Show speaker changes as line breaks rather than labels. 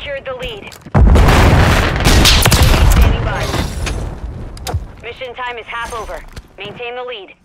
secured the lead. Standing by. Mission time is half over. Maintain the lead.